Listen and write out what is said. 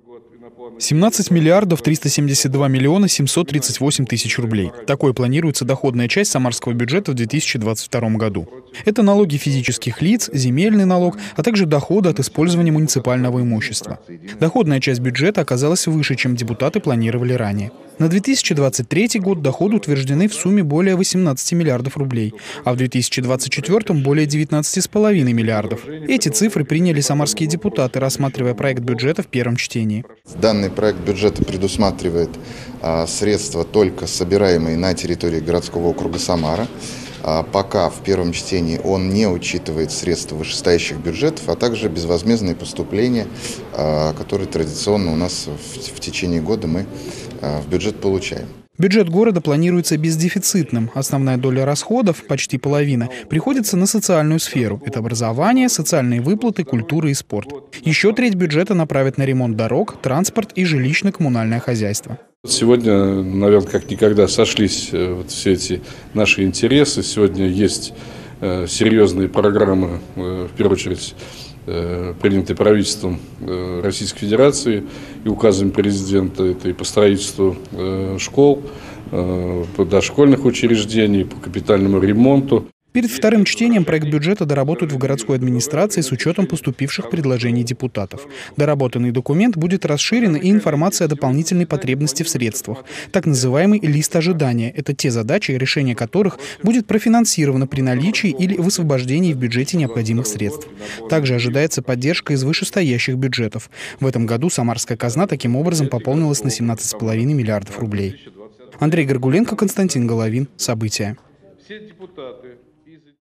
17 миллиардов 372 миллиона 738 тысяч рублей. Такой планируется доходная часть самарского бюджета в 2022 году. Это налоги физических лиц, земельный налог, а также доходы от использования муниципального имущества. Доходная часть бюджета оказалась выше, чем депутаты планировали ранее. На 2023 год доходы утверждены в сумме более 18 миллиардов рублей, а в 2024 более 19,5 миллиардов. Эти цифры приняли самарские депутаты, рассматривая проект бюджета в первом чтении. Данный проект бюджета предусматривает средства, только собираемые на территории городского округа Самара. Пока в первом чтении он не учитывает средства вышестоящих бюджетов, а также безвозмездные поступления, которые традиционно у нас в течение года мы в бюджет получаем. Бюджет города планируется бездефицитным. Основная доля расходов, почти половина, приходится на социальную сферу. Это образование, социальные выплаты, культура и спорт. Еще треть бюджета направят на ремонт дорог, транспорт и жилищно-коммунальное хозяйство. Сегодня, наверное, как никогда сошлись все эти наши интересы. Сегодня есть серьезные программы, в первую очередь, принятые правительством Российской Федерации и указами президента, это и по строительству школ, по дошкольных учреждений, по капитальному ремонту. Перед вторым чтением проект бюджета доработают в городской администрации с учетом поступивших предложений депутатов. Доработанный документ будет расширен, и информация о дополнительной потребности в средствах. Так называемый лист ожидания – это те задачи, решение которых будет профинансировано при наличии или высвобождении в бюджете необходимых средств. Также ожидается поддержка из вышестоящих бюджетов. В этом году самарская казна таким образом пополнилась на 17,5 миллиардов рублей. Андрей Горгуленко, Константин Головин. События. Все депутаты